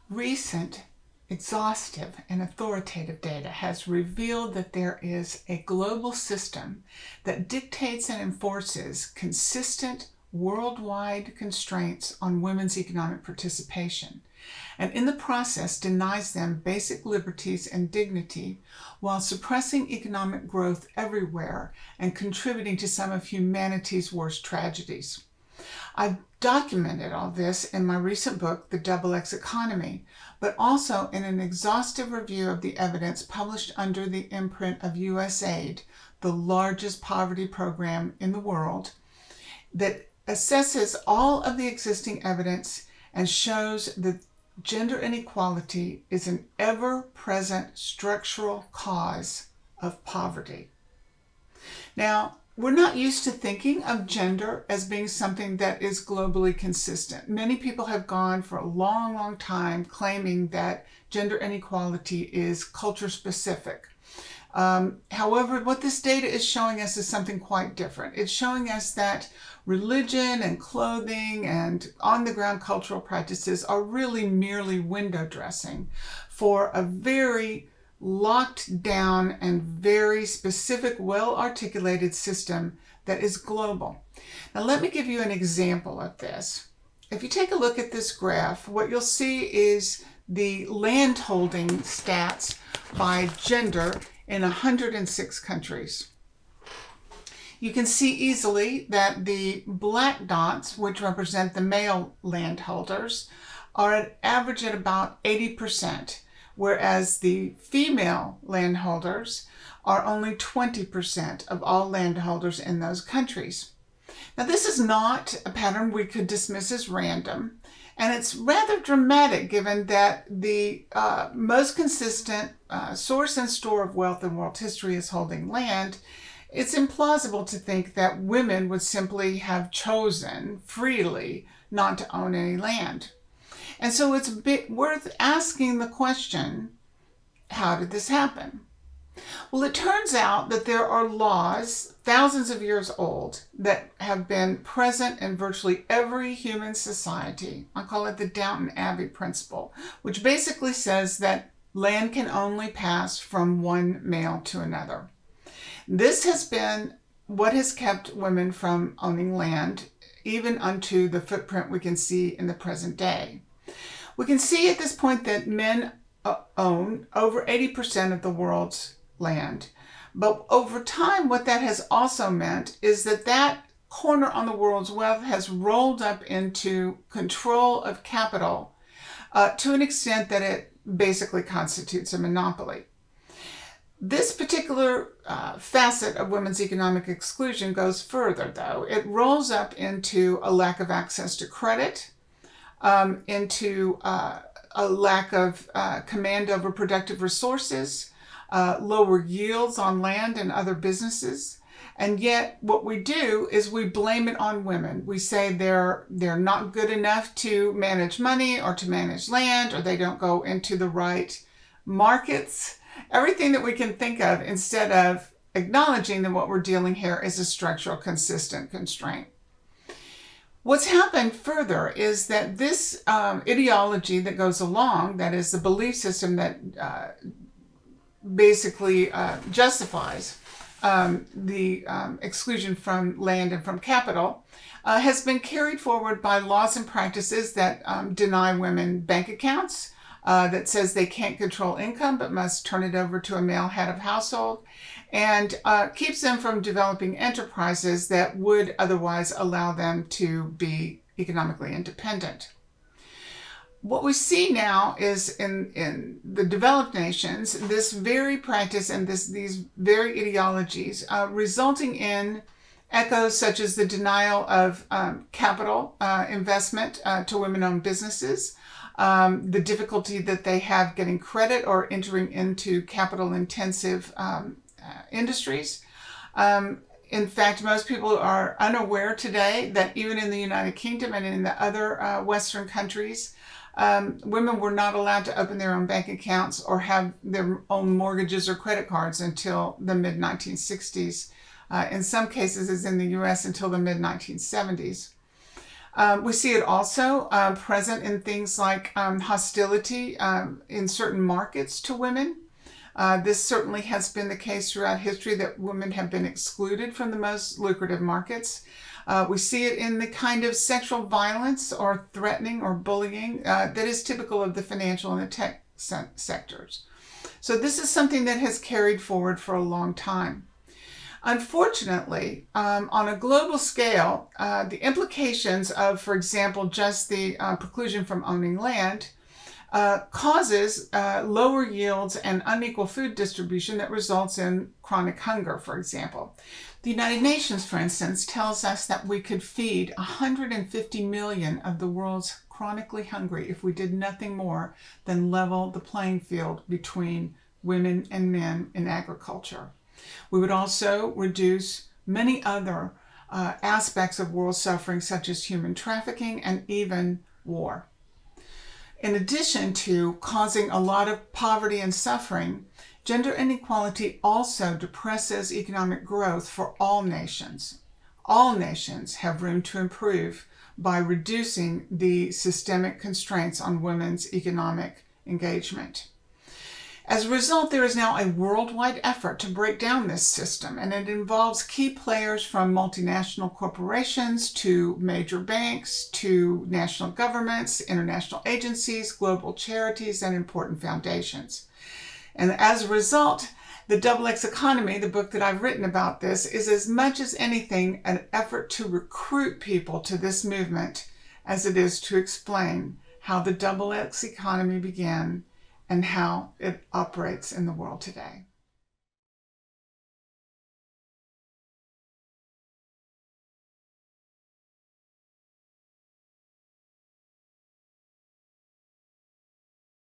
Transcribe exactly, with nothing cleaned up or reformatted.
Recent, exhaustive, and authoritative data has revealed that there is a global system that dictates and enforces consistent worldwide constraints on women's economic participation, and in the process denies them basic liberties and dignity while suppressing economic growth everywhere and contributing to some of humanity's worst tragedies. I've documented all this in my recent book, The Double X Economy, but also in an exhaustive review of the evidence published under the imprint of U S AID, the largest poverty program in the world, that assesses all of the existing evidence and shows that gender inequality is an ever-present structural cause of poverty. Now, we're not used to thinking of gender as being something that is globally consistent. Many people have gone for a long, long time claiming that gender inequality is culture specific. Um, however, what this data is showing us is something quite different. It's showing us that religion and clothing and on-the-ground cultural practices are really merely window dressing for a very locked down and very specific, well-articulated system that is global. Now, let me give you an example of this. If you take a look at this graph, what you'll see is the land holding stats by gender in one hundred six countries. You can see easily that the black dots, which represent the male landholders, are at average at about eighty percent. Whereas the female landholders are only twenty percent of all landholders in those countries. Now, this is not a pattern we could dismiss as random, and it's rather dramatic given that the uh, most consistent uh, source and store of wealth in world history is holding land. It's implausible to think that women would simply have chosen freely not to own any land. And so it's a bit worth asking the question, how did this happen? Well, it turns out that there are laws thousands of years old that have been present in virtually every human society. I call it the Downton Abbey principle, which basically says that land can only pass from one male to another. This has been what has kept women from owning land, even unto the footprint we can see in the present day. We can see at this point that men own over eighty percent of the world's land. But over time, what that has also meant is that that corner on the world's wealth has rolled up into control of capital uh, to an extent that it basically constitutes a monopoly. This particular uh, facet of women's economic exclusion goes further, though. It rolls up into a lack of access to credit, Um, into uh, a lack of uh, command over productive resources, uh, lower yields on land and other businesses. And yet what we do is we blame it on women. We say they're, they're not good enough to manage money or to manage land, or they don't go into the right markets. Everything that we can think of, instead of acknowledging that what we're dealing here is a structural consistent constraint. What's happened further is that this um, ideology that goes along, that is the belief system that uh, basically uh, justifies um, the um, exclusion from land and from capital, uh, has been carried forward by laws and practices that um, deny women bank accounts, uh, that says they can't control income but must turn it over to a male head of household, and uh, keeps them from developing enterprises that would otherwise allow them to be economically independent. What we see now is in, in the developed nations, this very practice and this, these very ideologies uh, resulting in echoes such as the denial of um, capital uh, investment uh, to women-owned businesses, um, the difficulty that they have getting credit or entering into capital-intensive um, uh, industries. Um, in fact, most people are unaware today that even in the United Kingdom and in the other uh, Western countries, Um, women were not allowed to open their own bank accounts or have their own mortgages or credit cards until the mid nineteen sixties. Uh, in some cases, as in the U S, until the mid nineteen seventies. Um, we see it also uh, present in things like um, hostility um, in certain markets to women. Uh, this certainly has been the case throughout history, that women have been excluded from the most lucrative markets. Uh, we see it in the kind of sexual violence or threatening or bullying uh, that is typical of the financial and the tech se- sectors. So this is something that has carried forward for a long time. Unfortunately, um, on a global scale, uh, the implications of, for example, just the uh, preclusion from owning land uh, causes uh, lower yields and unequal food distribution that results in chronic hunger, for example. The United Nations, for instance, tells us that we could feed one hundred fifty million of the world's chronically hungry if we did nothing more than level the playing field between women and men in agriculture. We would also reduce many other uh, aspects of world suffering, such as human trafficking and even war. In addition to causing a lot of poverty and suffering, gender inequality also depresses economic growth for all nations. All nations have room to improve by reducing the systemic constraints on women's economic engagement. As a result, there is now a worldwide effort to break down this system, and it involves key players from multinational corporations to major banks to national governments, international agencies, global charities, and important foundations. And as a result, The Double X Economy, the book that I've written about this, is as much as anything an effort to recruit people to this movement as it is to explain how the Double X Economy began and how it operates in the world today.